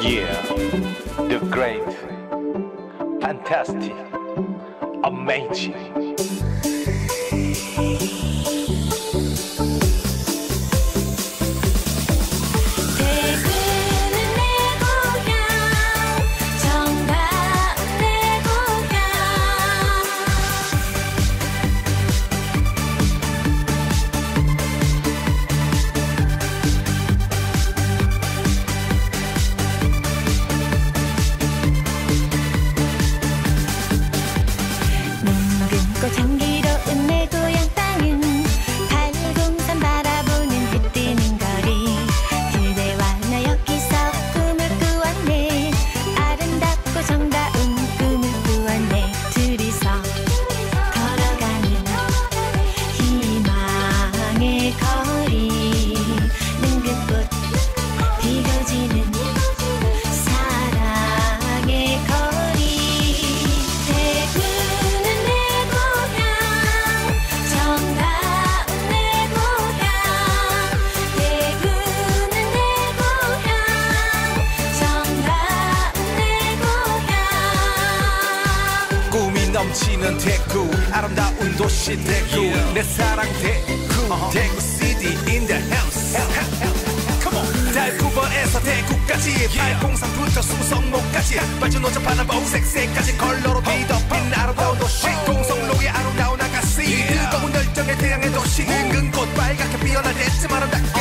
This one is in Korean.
Yeah, the great, fantastic, amazing. 향기로운 내 고향 땅은 달공산 바라보는 해 뜨는 거리. 그대와 나 여기서 꿈을 꾸었네. 아름답고 정다운 꿈을 꾸었네. 둘이서 걸어가는 희망의 거리. 능긋꽃 피고 지는 사랑의 거리. 넘치는 대구 아름다운 도시 대구 내 사랑 대구 대구 city in the house come on 달구번에서 대구까지 팔공산부터 수성로까지 빨주노자 파남보 색색까지 컬러로 뒤덮인 아름다운 도시 공성로의 아름다운 아가씨 뜨거운 열정의 태양의 도시 늙은 꽃 빨갛게 피어날 때쯤 아름답게